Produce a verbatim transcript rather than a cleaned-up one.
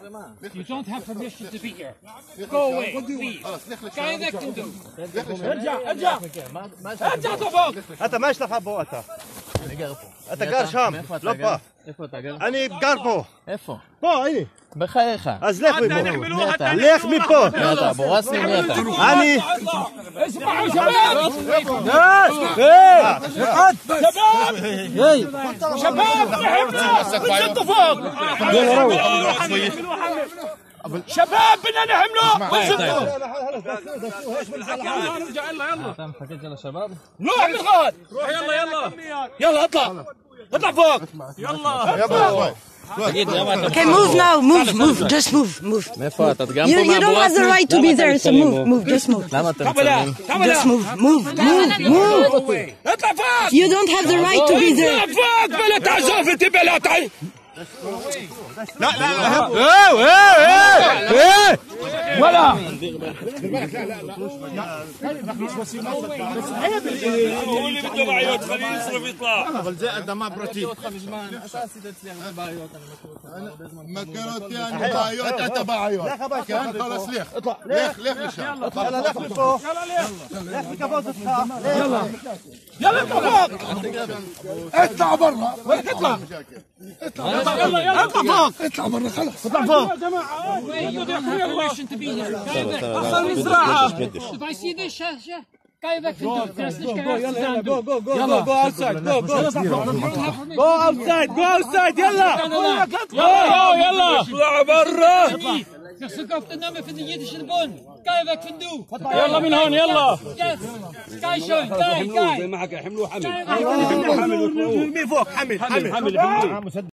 You don't have permission to be here. Go away, please. كيفك انتو؟ ارجع ارجع ارجع طفوق. انت ما יש לך פה אתה. אני גר פה. אתה גר שם, לא פה. איפה אתה גר? אני גר פה. איפה? פה, הנה. בחייך. אז לך מפה. מי אתה? לך מפה. מי אתה? אבו ראסי מי אתה? אני. اسمعوا شباب شباب شباب انتوا فوق شباب بدنا نحمله ارجع يلا يلا אתה מפקד של השב"ב? روح بالغاد روح يلا يلا يلا اطلع اطلع فوق يلا תגיד, למה אתה... Okay, move now, move, move, just move, move. מאיפה אתה? גם You, פה you don't have the right to be there, so move, move, just move. למה אתם מצלמים? Just move, move, move, move. اطلع فوق You don't have the right to be there. اطلع فوق بلا تعزف انت بلا تعي لا لا ايه ايه ايه ولا هو اللي بده بعيوت خليه يصرف يطلع אבל זה אדמה פרטית. אתה עשית אצלי הרבה בעיות, אני מכיר אותי, אני בעיות, אתה בעיות. לך הביתה. כן, חלאס, לך. לך, לך לשם. יאללה, לך מפה. לך בכבוד אותך. يلا يلا اطلع فوق اطلع برا. اطلع اطلع يلا يلا اطلع فوق اطلع برا خلص. اطلع فوق يا جماعه you don't have permission to be here اصل مزرعه if I see this كيفك انت يلا يلا جو جو جو يلا جو اوتسايد جو جو جو اوتسايد جو اوتسايد يلا يلا يلا اطلع برا يخسرك في النوم في اليد البن كيفك فندو يلا من هون يلا كاي شوي كاي كاي معك حملوه حمل حمل فوق حمل حمل حمل